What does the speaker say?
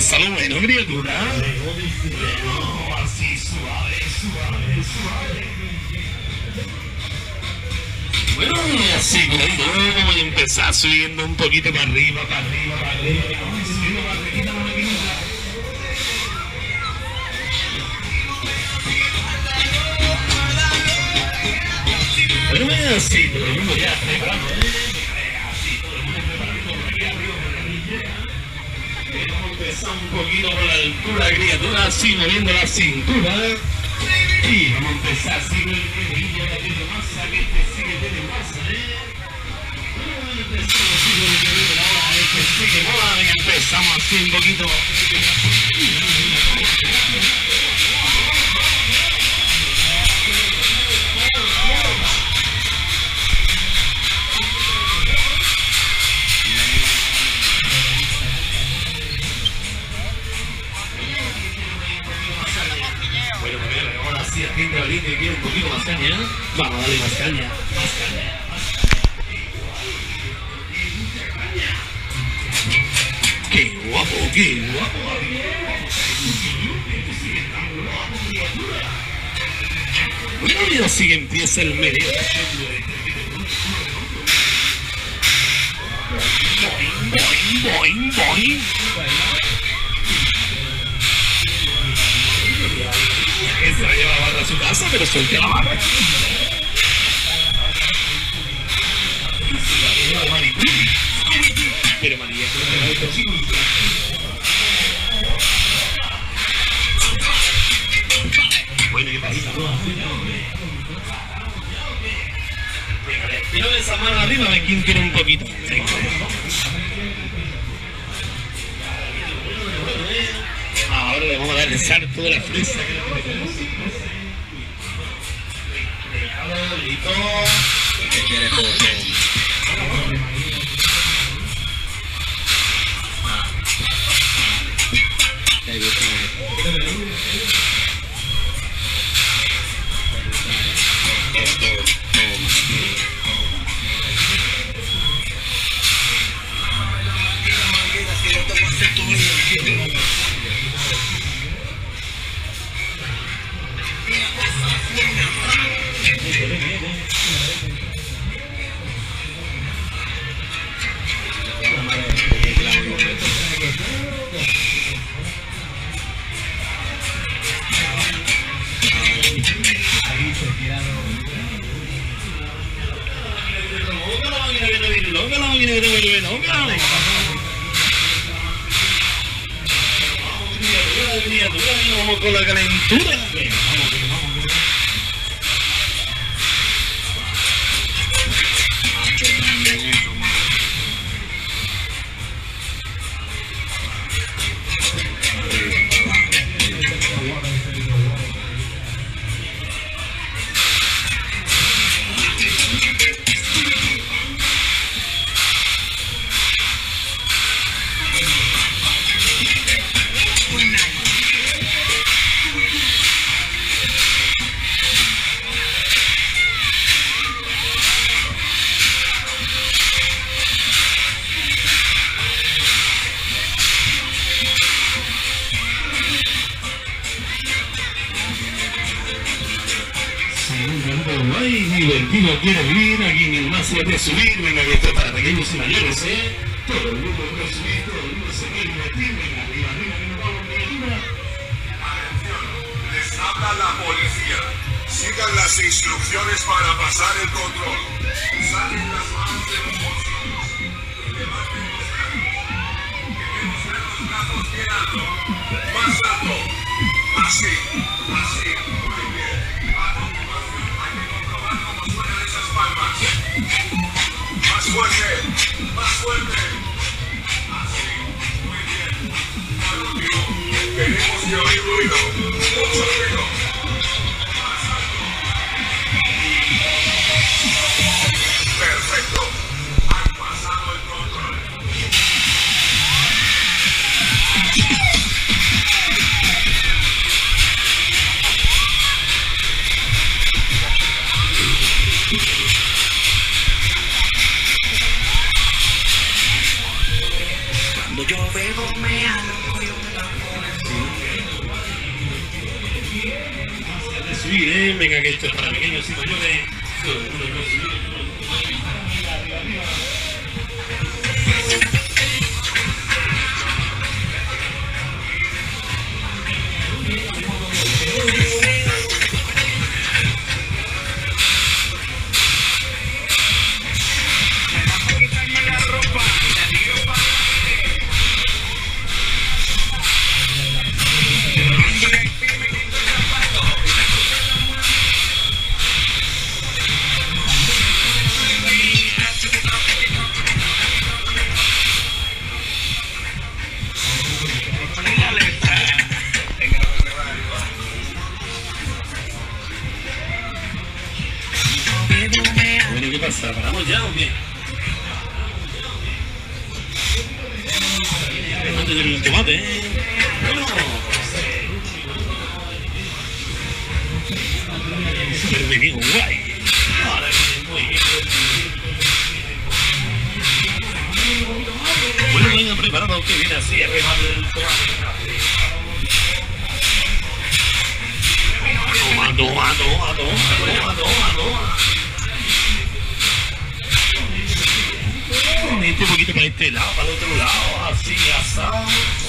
pásalo bueno, criatura. No, así suave, suave, suave. Bueno, así como voy a empezar subiendo un poquito para arriba, para arriba, para arriba. Vamos subiendo para arriba, para arriba. Bueno, así, todo el mundo ya preparado, así, todo el mundo preparado por aquí arriba, por aquí. Vamos a empezar un poquito por la altura, criatura, así, moviendo la cintura. Y vamos a empezar así con el dedillo metiendo masa, que este sí que tiene masa, Bueno, empezamos así con el dedillo ahora, este sí que mola, venga, empezamos así un poquito. Gente valiente que quiere un poquito más caña, vamos a darle más caña, más caña, qué guapo, qué guapo. Bueno, y así que empieza el medio. Boing, boing, boing. Se la lleva la barra a su casa, pero suelte la barra. Pero María, bueno, ¿qué pasa? Tiro esa mano arriba, a ver quién quiere un poquito. Ahora le vamos a dar el salto de la fresa. Listo. ¿Qué quieres, José? Vamos con la calentura. Divertido quiere vivir, aquí mi más se puede subir, venga que esto es para pequeños y mayores, todo el mundo puede subir, todo el mundo se puede divertir, venga arriba, arriba, que nos vamos criatura. Atención, les habla la policía. Sigan las instrucciones para pasar el control. Saquen las manos de los bolsillos y levanten los brazos. Queremos ver los brazos bien alto, más alto, así, así, muy bien. A continuación hay que comprobar cómo suenan esas palmas. Más fuerte, más fuerte. Así, muy bien. Al último, tenemos que oír ruido, mucho ruido. Más alto. Perfecto. Han pasado el control. Cuando yo bebo me ando, yo me tenga que esto es para pequeños y mayores. Bueno, ¿qué pasa? ¿Paramos ya o bien? Antes del tomate, ¿eh? Bueno. Súper venido, guay. Ahora viene muy bien. Bueno, venga, preparado que viene así, remate del tomate. Toma. Este poquito para este lado, para el otro lado, así, asado.